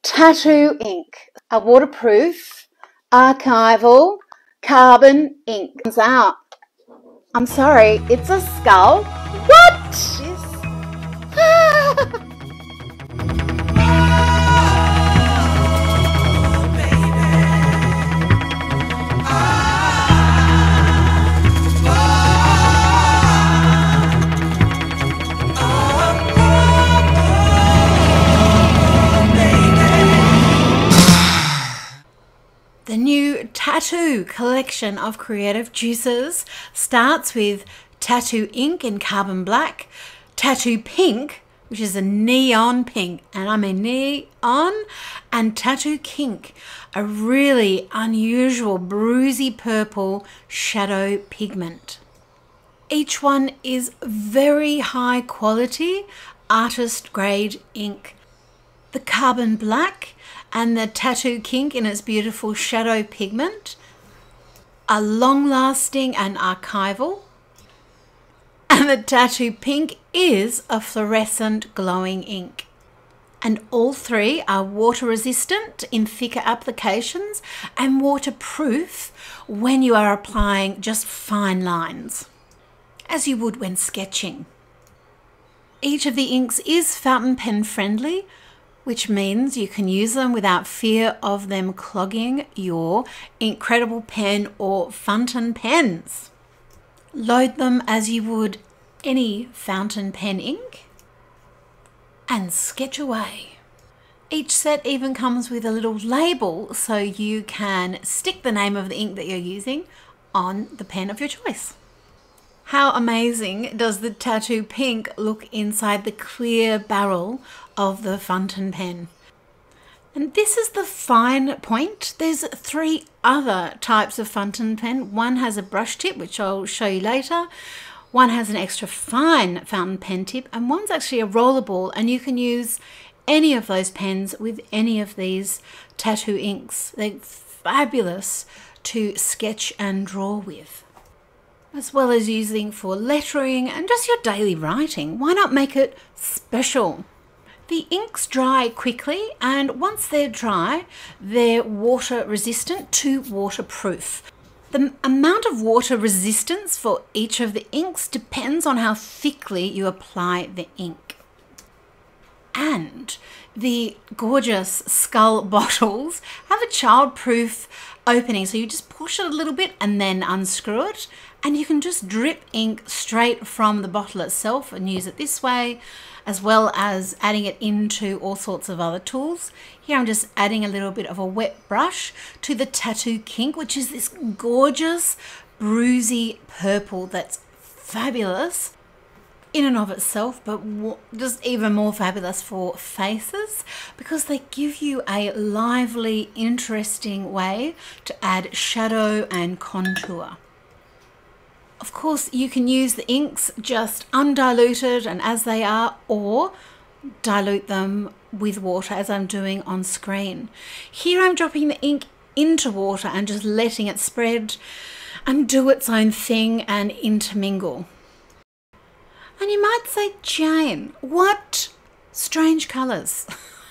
tattoo ink, a waterproof, archival, carbon ink. Comes out. I'm sorry, it's a skull. What? The new tattoo collection of creative juices starts with tattoo ink in carbon black, tattoo pink, which is a neon pink, and I mean neon, and tattoo kink, a really unusual bruisey purple shadow pigment. Each one is very high quality artist grade ink. The carbon black and the tattoo kink in its beautiful shadow pigment are long lasting and archival. And the tattoo pink is a fluorescent glowing ink. And all three are water resistant in thicker applications and waterproof when you are applying just fine lines, as you would when sketching. Each of the inks is fountain pen friendly, which means you can use them without fear of them clogging your incredible pen or fountain pens. Load them as you would any fountain pen ink and sketch away. Each set even comes with a little label so you can stick the name of the ink that you're using on the pen of your choice. How amazing does the tattoo pink look inside the clear barrel of the fountain pen? And this is the fine point. There's three other types of fountain pen. One has a brush tip, which I'll show you later. One has an extra fine fountain pen tip, and one's actually a rollerball, and you can use any of those pens with any of these tattoo inks. They're fabulous to sketch and draw with, as well as using for lettering and just your daily writing. Why not make it special? The inks dry quickly, and once they're dry, they're water resistant to waterproof. The amount of water resistance for each of the inks depends on how thickly you apply the ink. And the gorgeous skull bottles have a childproof opening, so you just push it a little bit and then unscrew it, and you can just drip ink straight from the bottle itself and use it this way, as well as adding it into all sorts of other tools. Here I'm just adding a little bit of a wet brush to the tattoo kink, which is this gorgeous bruisey purple that's fabulous in and of itself, but just even more fabulous for faces because they give you a lively, interesting way to add shadow and contour. Of course, you can use the inks just undiluted and as they are, or dilute them with water as I'm doing on screen. Here I'm dropping the ink into water and just letting it spread and do its own thing and intermingle. And you might say, Jane, what strange colours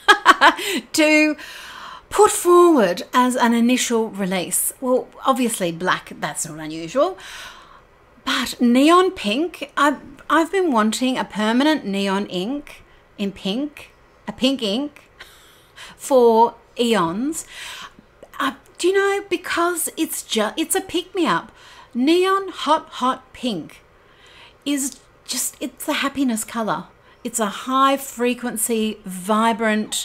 to put forward as an initial release? Well, obviously black, that's not unusual. But neon pink, I've been wanting a permanent neon ink in pink, a pink ink for eons. Do you know, because it's a pick-me-up. Neon hot pink is just, it's a happiness colour. It's a high frequency, vibrant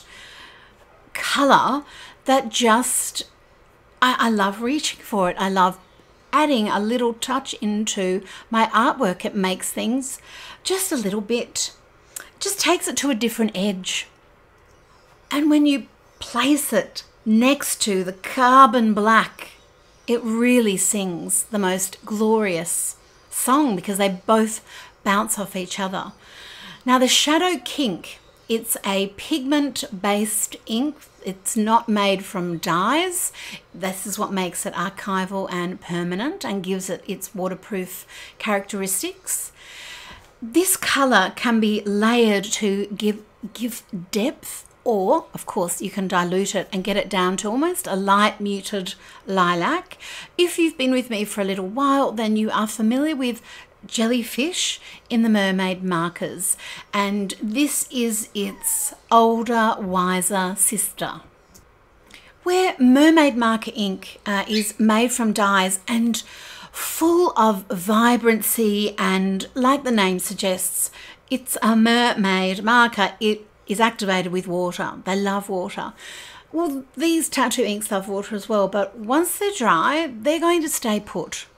colour that just, I love reaching for it. I love adding a little touch into my artwork. It makes things just a little bit, just takes it to a different edge. And when you place it next to the carbon black, it really sings the most glorious song because they both bounce off each other. Now the shadow kink, it's a pigment-based ink. It's not made from dyes. This is what makes it archival and permanent and gives it its waterproof characteristics. This colour can be layered to give depth Or, of course, you can dilute it and get it down to almost a light muted lilac. If you've been with me for a little while, then you are familiar with jellyfish in the mermaid markers. And this is its older, wiser sister. Where mermaid marker ink is made from dyes and full of vibrancy, and like the name suggests, it's a mermaid marker. It is activated with water. They love water. Well, these tattoo inks love water as well, but once they're dry, they're going to stay put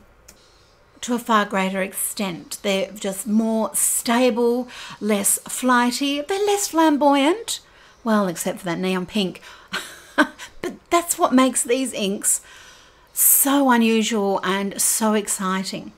to a far greater extent. They're just more stable, less flighty, they're less flamboyant. Well, except for that neon pink. But that's what makes these inks so unusual and so exciting.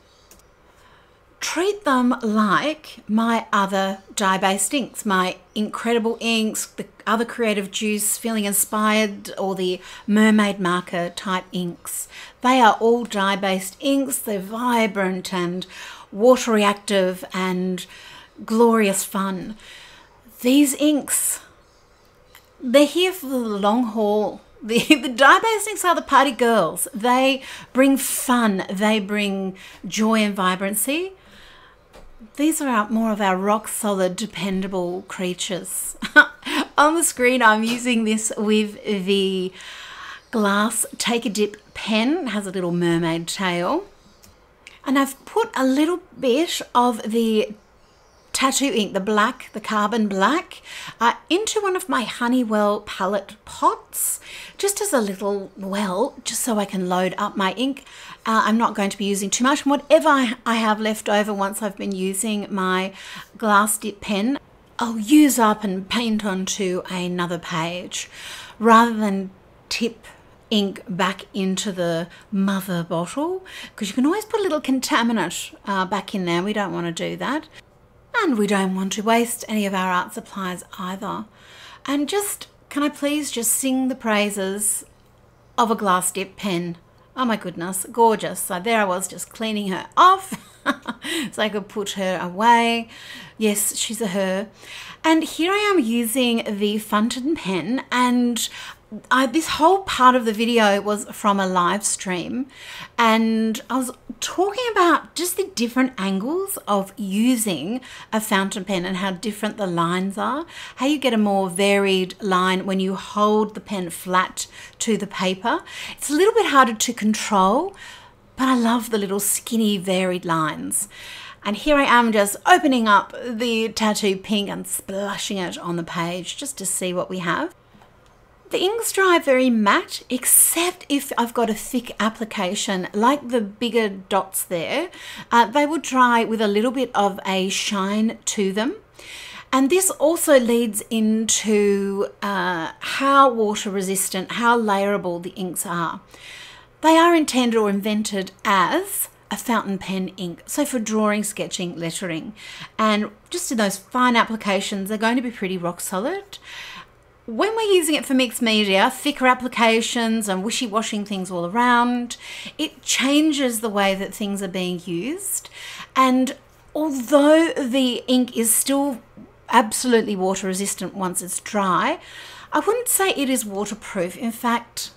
Treat them like my other dye-based inks, my incredible inks, the other creative juice, feeling inspired, or the mermaid marker type inks. They are all dye-based inks. They're vibrant and water reactive and glorious fun. These inks, they're here for the long haul. The dye-based inks are the party girls. They bring fun. They bring joy and vibrancy. These are more of our rock-solid, dependable creatures. On the screen, I'm using this with the glass Take a Dip pen. It has a little mermaid tail. And I've put a little bit of the tattoo ink, the black, the carbon black, into one of my Honeywell palette pots, just as a little well, just so I can load up my ink. I'm not going to be using too much. And whatever I have left over once I've been using my glass dip pen, I'll use up and paint onto another page, rather than tip ink back into the mother bottle, because you can always put a little contaminant back in there. We don't want to do that. And we don't want to waste any of our art supplies either. And just, can I please just sing the praises of a glass dip pen? Oh my goodness, gorgeous. So there I was, just cleaning her off so I could put her away. Yes, she's a her. And here I am using the fountain pen, and this whole part of the video was from a live stream, and I was talking about just the different angles of using a fountain pen and how different the lines are, how you get a more varied line when you hold the pen flat to the paper. It's a little bit harder to control, but I love the little skinny varied lines. And here I am just opening up the tattoo pink and splashing it on the page just to see what we have. The inks dry very matte, except if I've got a thick application, like the bigger dots there. They will dry with a little bit of a shine to them. And this also leads into how water resistant, how layerable the inks are. They are intended or invented as a fountain pen ink, so for drawing, sketching, lettering. And just in those fine applications, they're going to be pretty rock solid. When we're using it for mixed media, thicker applications and wishy-washing things all around, it changes the way that things are being used. And although the ink is still absolutely water resistant once it's dry, I wouldn't say it is waterproof. In fact,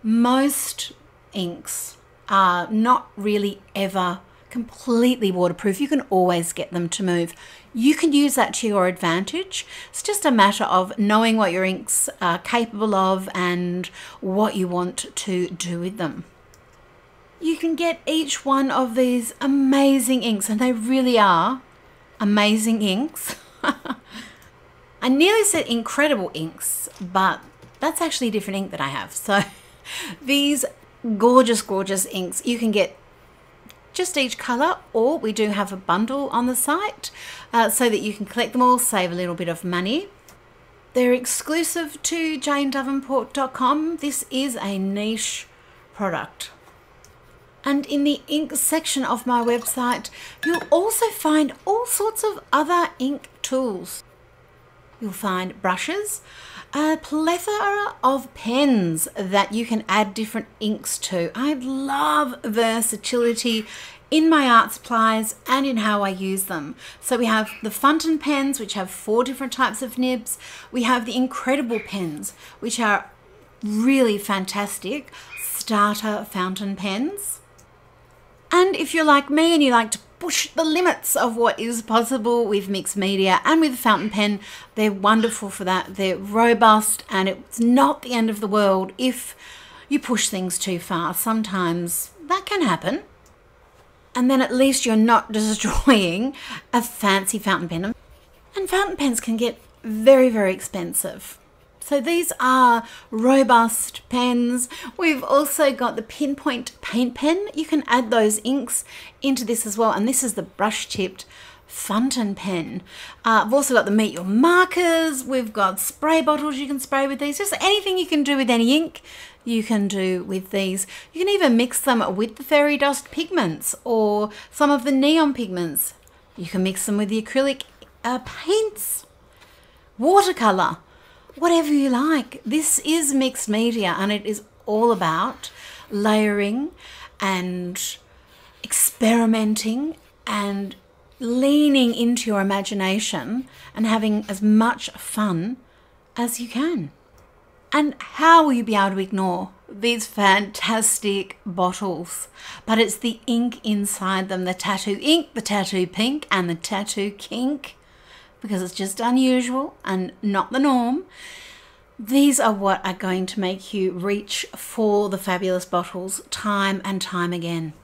most inks are not really ever completely waterproof. You can always get them to move. You can use that to your advantage. It's just a matter of knowing what your inks are capable of and what you want to do with them. You can get each one of these amazing inks, and they really are amazing inks. I nearly said incredible inks, but that's actually a different ink that I have. So these gorgeous, gorgeous inks, you can get just each colour, or we do have a bundle on the site so that you can collect them all, save a little bit of money. They're exclusive to janedavenport.com. This is a niche product. And in the ink section of my website, you'll also find all sorts of other ink tools. You'll find brushes, a plethora of pens that you can add different inks to. I love versatility in my art supplies and in how I use them. So we have the fountain pens, which have 4 different types of nibs. We have the incredible pens, which are really fantastic starter fountain pens. And if you're like me and you like to push the limits of what is possible with mixed media and with a fountain pen, they're wonderful for that. They're robust, and it's not the end of the world if you push things too far. Sometimes that can happen. And then at least you're not destroying a fancy fountain pen. And fountain pens can get very, very expensive. So these are robust pens. We've also got the pinpoint paint pen. You can add those inks into this as well. And this is the brush tipped fountain pen. I've also got the meet your markers. We've got spray bottles you can spray with these. Just anything you can do with any ink, you can do with these. You can even mix them with the fairy dust pigments or some of the neon pigments. You can mix them with the acrylic paints, watercolor, whatever you like. This is mixed media, and it is all about layering and experimenting and leaning into your imagination and having as much fun as you can. And how will you be able to ignore these fantastic bottles? But it's the ink inside them, the tattoo ink, the tattoo pink, and the tattoo kink, because it's just unusual and not the norm. These are what are going to make you reach for the fabulous bottles time and time again.